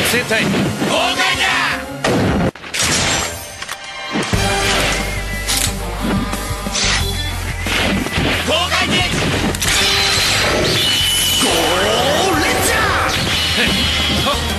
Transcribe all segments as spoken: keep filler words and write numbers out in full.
戦隊崩壊だ。公開でゴーレンジャー。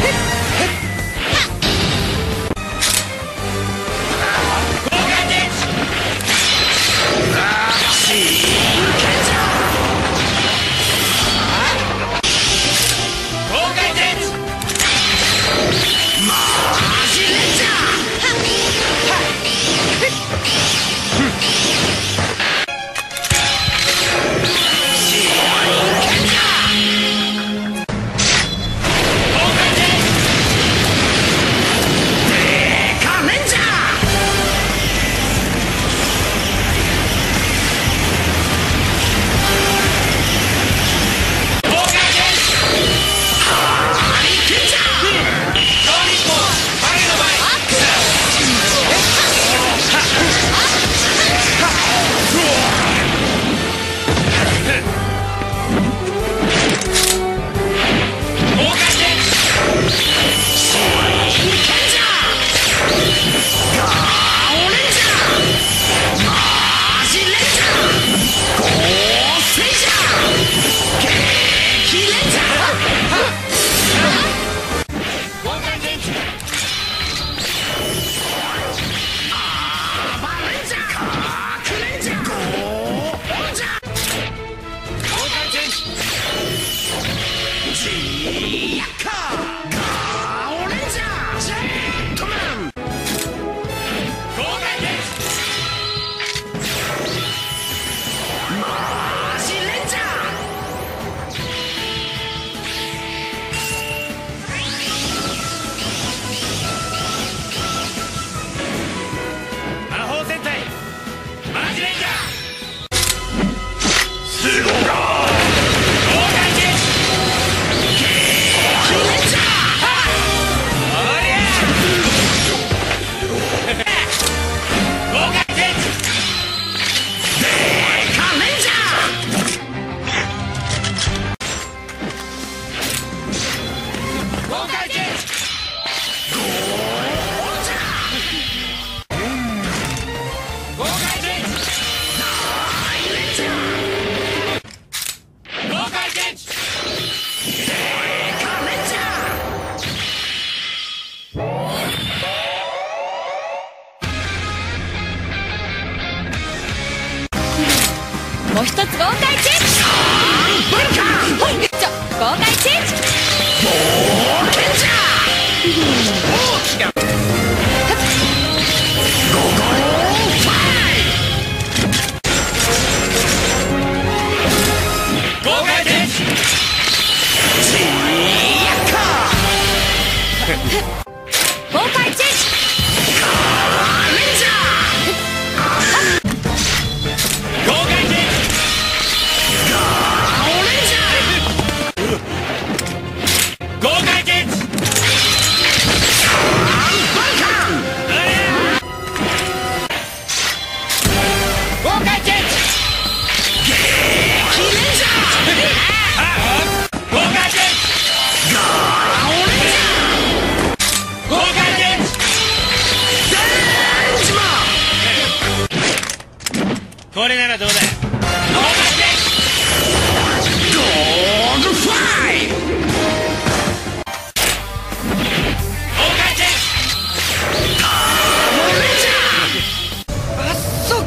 もう一つ豪快チェンジ。ほいちょ豪快チェンジ。ボーレンジャー。大きなゴーゴーファイ豪快チェンジ。ジーヤッカー豪快チェンジ。カーレンジャー。豪快チェンジ。 これならどうだ。 ドーグフライ。あ、そうか。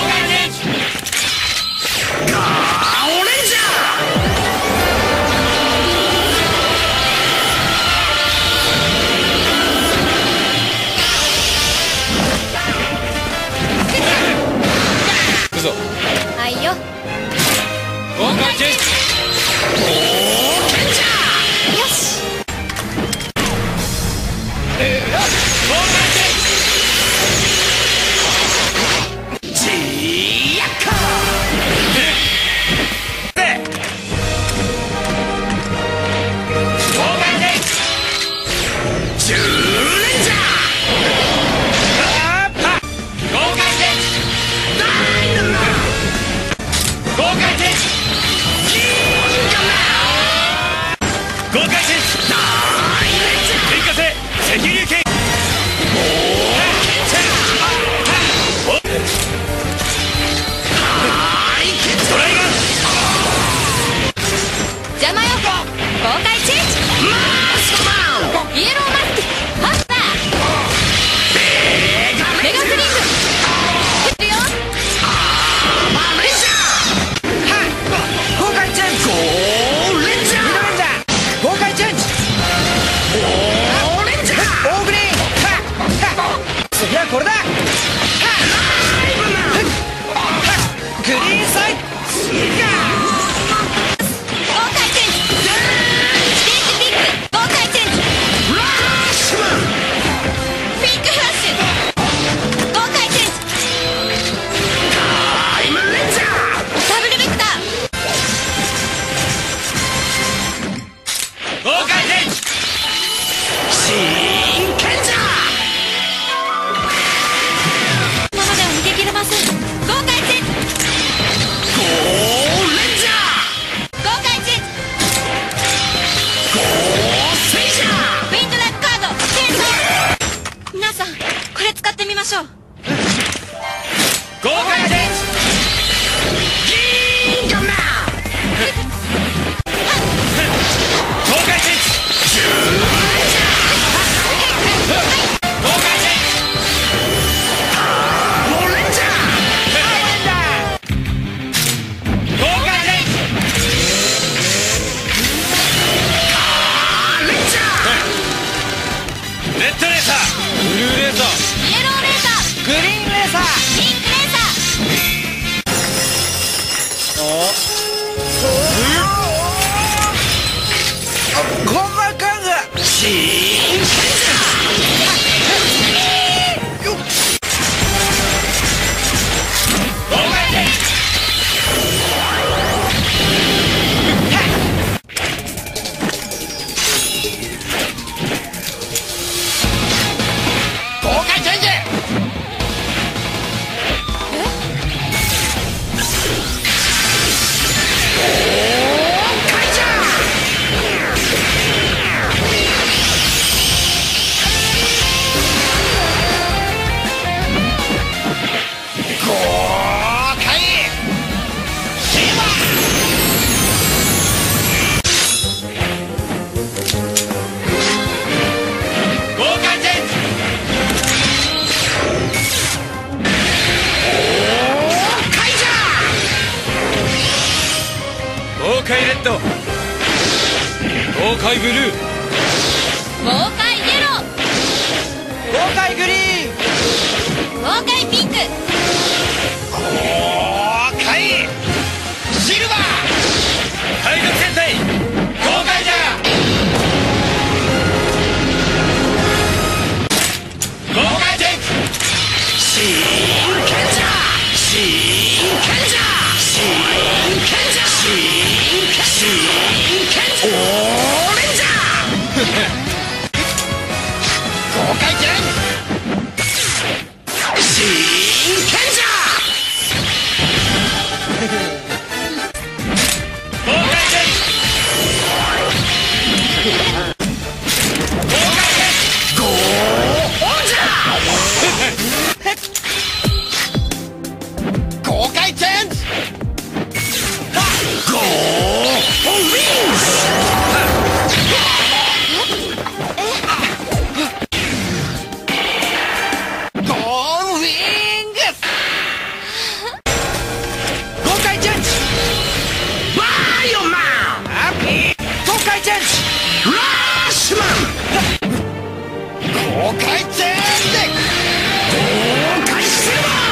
ゴはこれだ。グリーンサイド豪快チェンジ。ステージピック豪快チェンジ。ピンクフラッシュ豪快チェンジ。ダブルベクター豪快チェンジ。真剣じゃ。 このままでは逃げ切れません。豪快チェンジ。 ゴーレンジャー。 豪快チェンジ。 ゴースイジャー。 ウィンドラックカード転送。皆さんこれ使ってみましょう。 豪快チェンジ。ギンガマン。豪快チェンジ。豪快チェンジ。ゴーレンジャー。豪快チェンジ。レンジャー。レッドレーサー。ブルーレーサー。 イエローレーサーグリーンレーサー。 ピンクレーサコンバカンガ。 真剣じゃ。豪快チェンジ。豪快チェンジ。豪快じゃ。豪快シーバー。豪快チェンジ。豪快じゃ。豪快レッド。豪快ブルー。 豪快イエロー豪快グリーン。 豪快ピンク豪快シルバー。体力戦隊豪快じゃ。豪快チェンジ。真剣じゃ。真剣じゃ。真剣じゃ。真剣真剣じゃ。オーレンジャー。豪快チェンジ。真剣じゃ。豪快チェンジ。豪快チェンジ。ゴーオンじゃ。豪快チェンジ。ゴーオンウィング。ゴーンウィング。 豪快チェンジ。 バイオマン。 豪快チェンジ。 ラッシュマン。豪快チェンジ。豪快シルバー。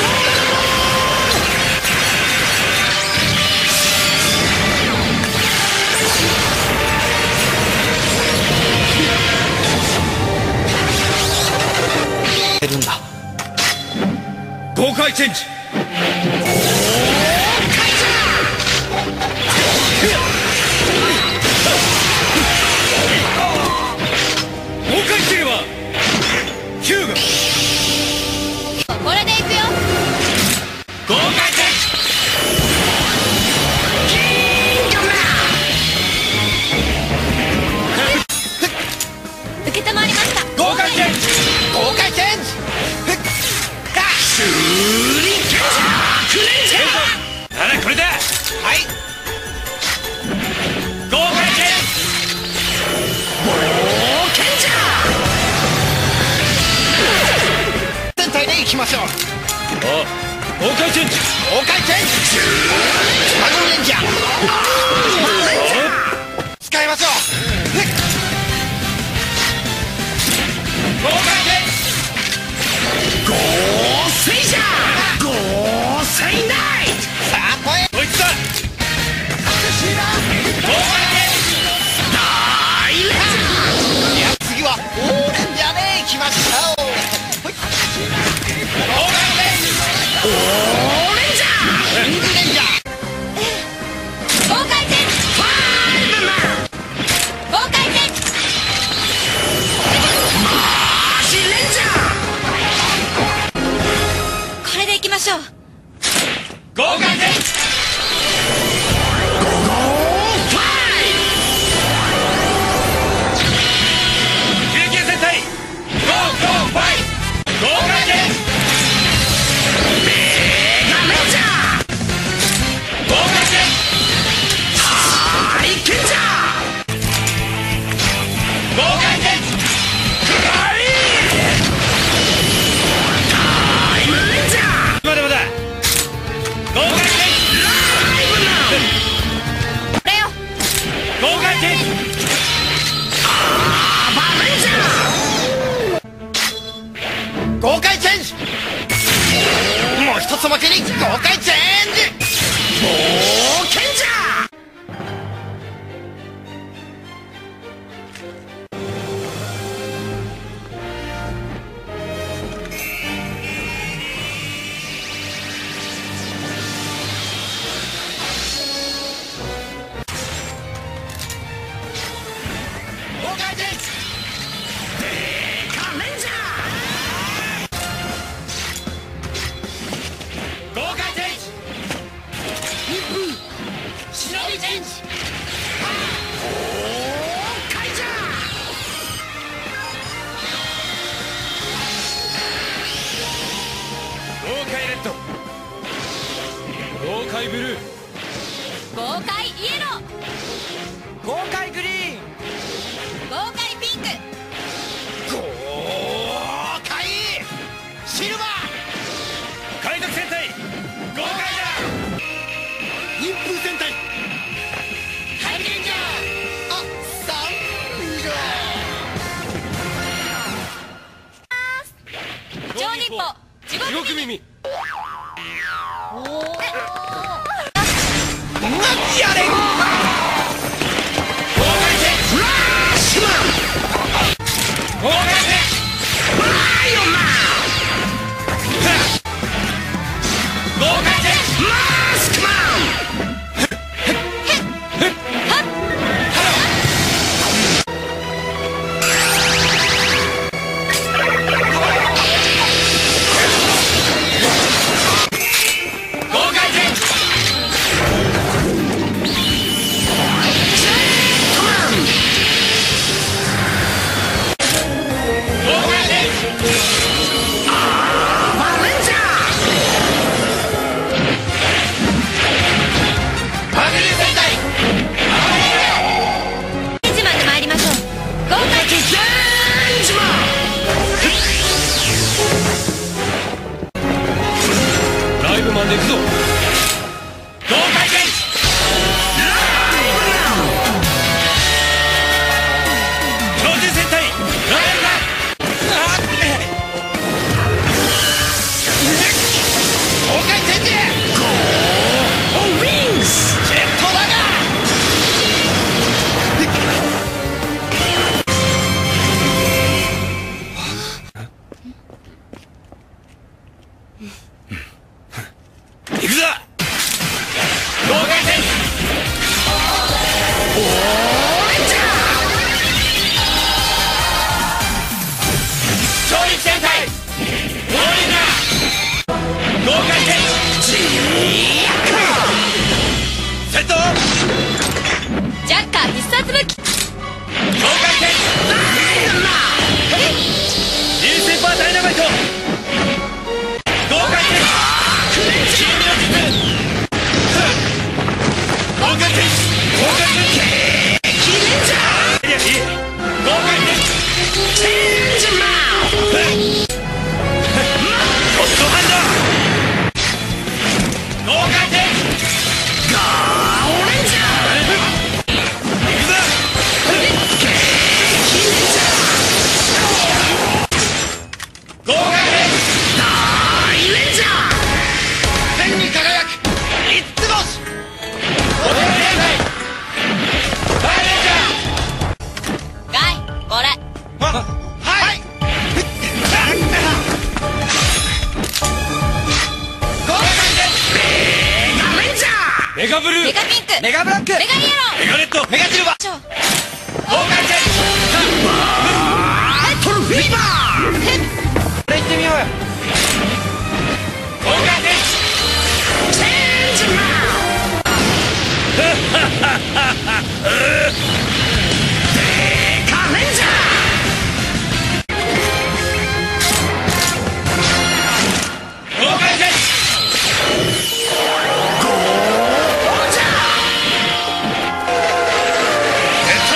るんだ。 豪快チェンジ。豪快シルバー。ヒューガ。 これでいくよ。 豪快チェンジ。キングマン。 受けたまわりました。 豪快チェンジ。豪快チェンジ。シューリケンジャー。クレンジャー。ならこれだ。はい。豪快チェンジ。冒険じゃ。全体でいきましょう。あ、豪快チェンジ。豪快チェンジ。マグレンジャー。使いましょう。豪快チェンジ。 けに豪快チェンジ冒険じゃ。 豪快ブルー、 豪快イエロー、 豪快グリーン、 豪快ピンク、 豪快シルバー、 海賊戦隊豪快だ。 陰風戦隊ハイレンジャー、 あ三超日歩地地獄獄耳、 やれ豪快戦フラッシュマン、豪快戦バイオマン、豪快戦マスクマン、 まで行くぞ。 豪快戦超人戦隊ライブだ。 豪快戦でゴーウィンスジェットだが行くぞ。豪快戦オーレンジャー超力戦隊オーレンジャー豪快戦ジーヤッカーセットジャッカー必殺武器、 豪快戦ダイナマリースーパーダイナマイト、豪快戦君の術、豪快戦豪快戦キレンジャーいやいい豪快戦チェンジマウゴッドハン豪快戦ゴーレンジャード行くぞ。 キレンジャー豪快戦大レンジャー天に輝く三つ星お手伝い大レンジャガイ、これーははい豪快戦メガレンジャーメガブルー、 メガピンク、 メガブラック、 メガイエロメガレット、 メガシルバーー、超豪快戦バートルフィーバーこれ行ってみようよ。 豪快戦チェンジマウデカレンジャー豪快戦ゴージャーセット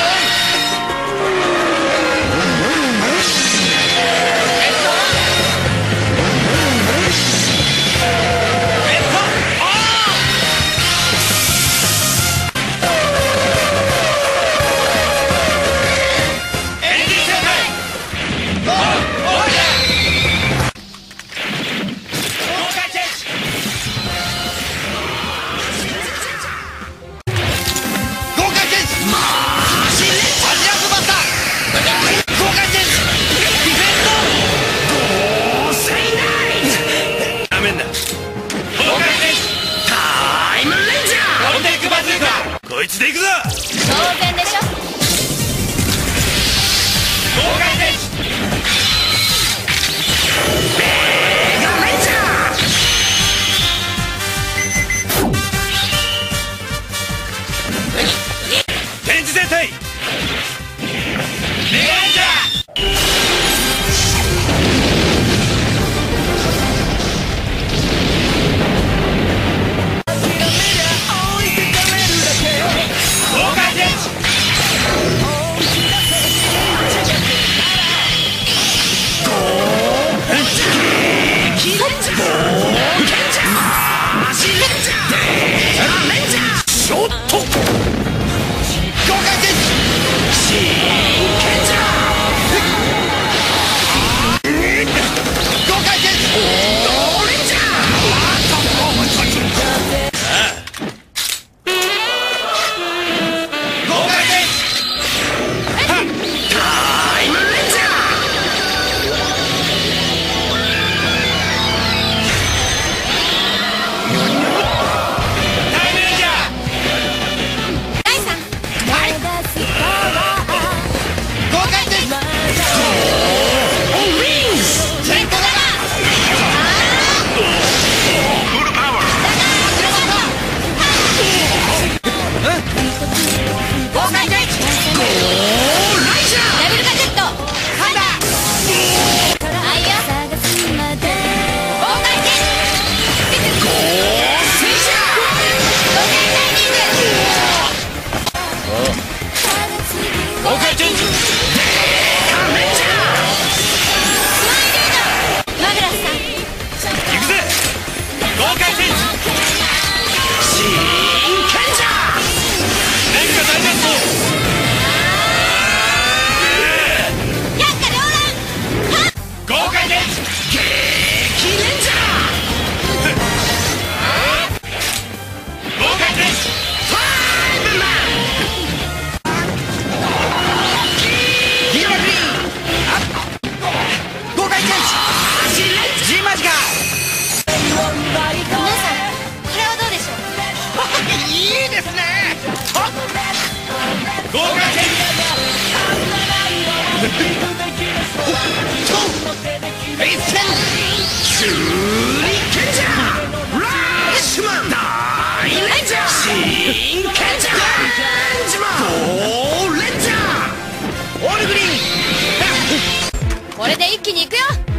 フェイス剣シューリケンジャーラッシュマン大レンジャーシンケンジャーレンジマンゴーレンジャーオールグリーンこれで一気に行くよ。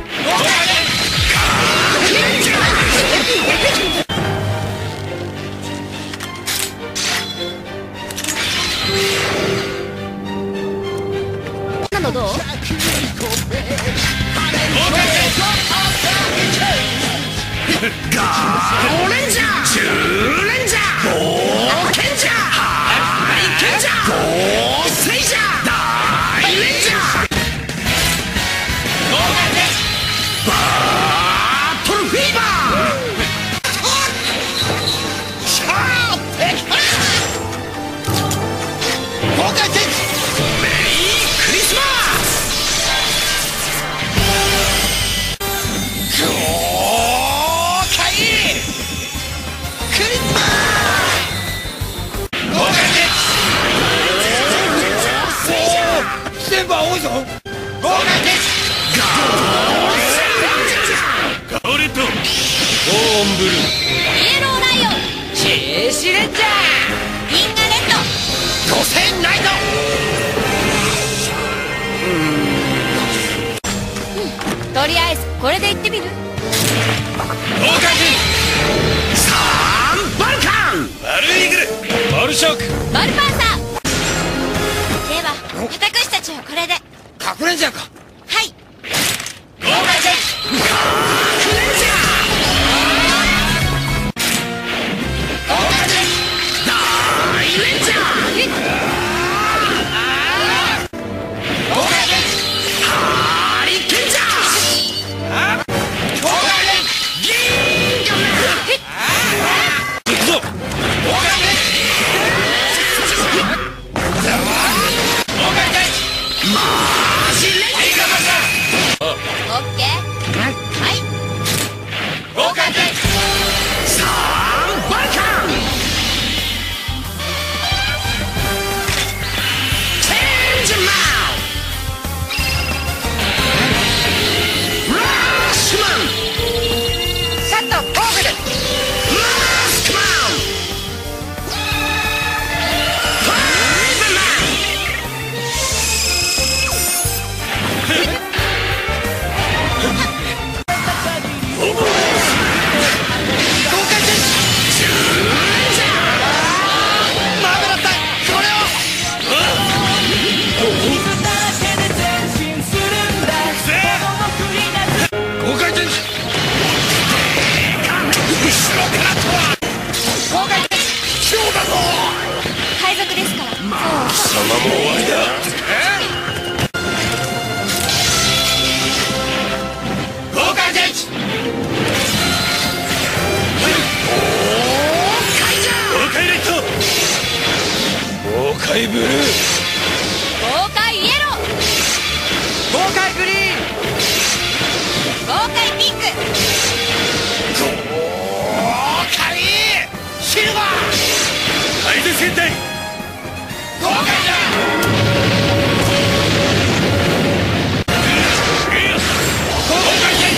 なのどう？ ガーレンジャーシューレンジャーゴーケンジャーハイケンジャーゴーセイジャー大レンジャーバートルフィーバーシャーペキ豪快天メリークリスマス豪快クリスマス豪快天全部青いぞ豪快天ガオレットゴーンブルーイエローライオン、 シェシレンジャー銀河レッド、 五千ナイトとりあえずこれで行ってみる。 豪快天サーンバルカンバルイーグルバルショックバルパンサーでは私たちはこれで。 隠れんじゃんか。 はい。 豪快天ガークレンジャー豪快天大レンジャー豪快天ハリケンジャー豪快天銀河メン行くぞ豪快天豪快天マジレンジャーオッケー。はい。 豪快天サーンバルカンチェンジマンラッシュマンサットオーグルマスクマンファイブマン豪快天シューレンジャーマブラタこれを豪快天後ろからとは豪快天今日だぞ海賊ですから。 貴様も終わりだ豪快天豪快レッド豪快ブルー豪快イエロー、 豪快グリーン豪快ピンク、 豪快シルバー海賊戦隊豪快だ豪快天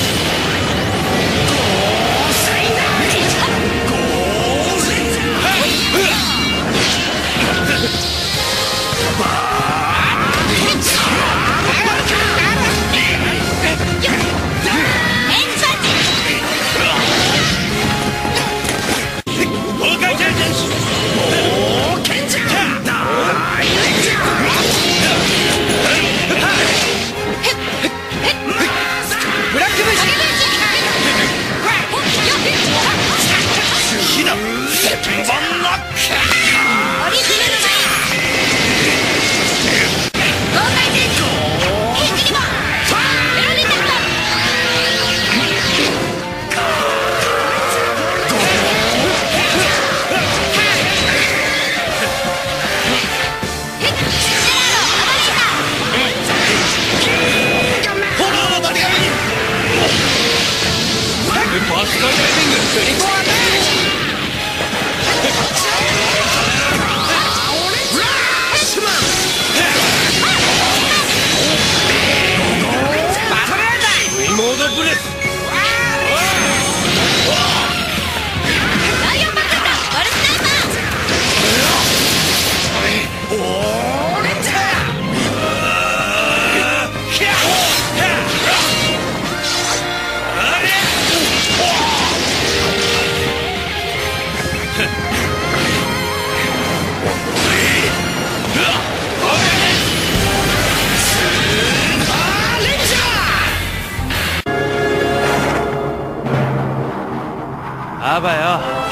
ゴーセイナゴーセイナ 나와봐요.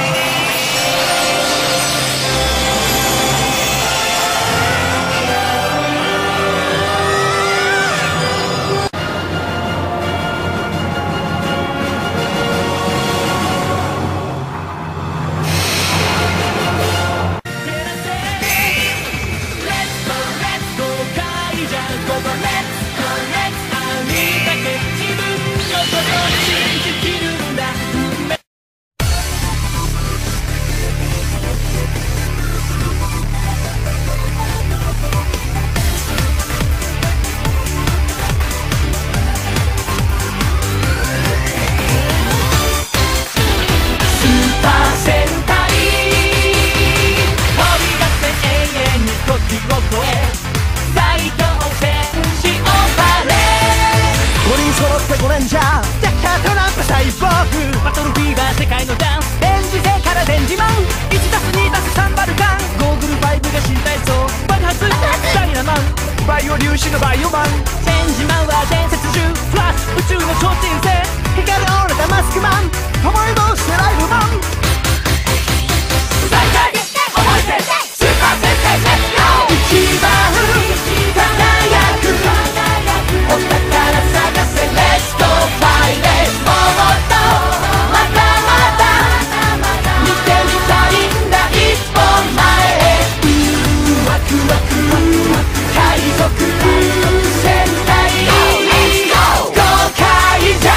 バトルフィーバー世界のダンス電磁性から電磁マン いちたすにたすさん バルカンゴーグルファイブが新体操爆発ダイナマンバイオ粒子のバイオマンチェンジマンは伝説中フラッシュ宇宙の超新星光る折れたマスクマン思い通してライブマン大体思い出スーパー戦隊レッツゴー一番輝くお宝探せレッツゴーパイレーツもっとまだまだ見てみたいんだ一歩前へワクワク海賊戦隊豪快じゃ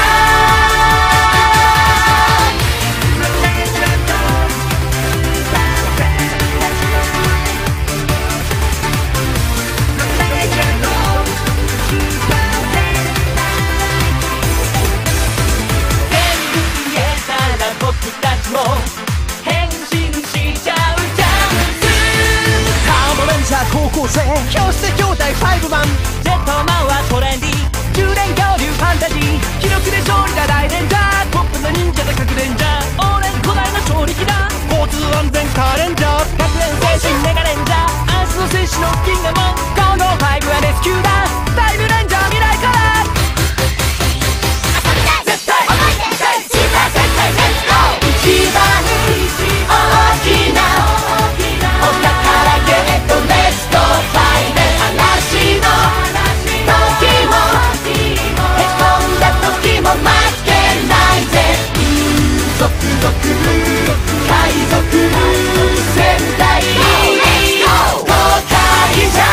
高校生教室兄弟ファイブマンジェットマンはトレンディ充電恐竜ファンタジー記録で勝利が大レンジャーポップな忍者で隠れんじゃ俺古代の超力だ交通安全カーレンジャー学園精神メガレンジャーアースの戦士の銀河マンゴーゴーファイブはレスキューだタイムレンジャー未来から絶対思い出スーパー戦隊レッツゴー一番大きなお宝ゲットレッツゴーファイレ嵐の時もへこんだ時も負けないぜ続々海賊戦隊豪快じゃ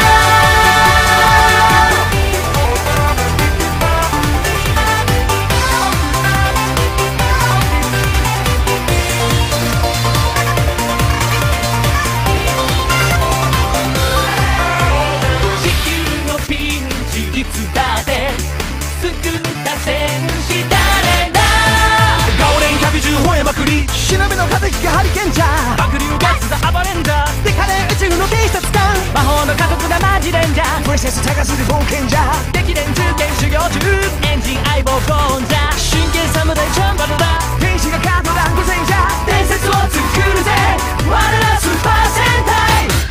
地球のピンチ実だって救った戦士誰だガオレンひゃくじゅう吠えまくり忍びの風がハリケーンじゃ爆竜ガスが暴れんじゃデカレン宇宙の偵察官魔法の家族がマジレンジャープレセス高すぎ冒険じゃ敵連中剣修行中エンジン相棒ゴーンじゃ真剣侍チャンバルだ天使がカードランゴ戦じゃ伝説を作るぜ我らスーパー戦隊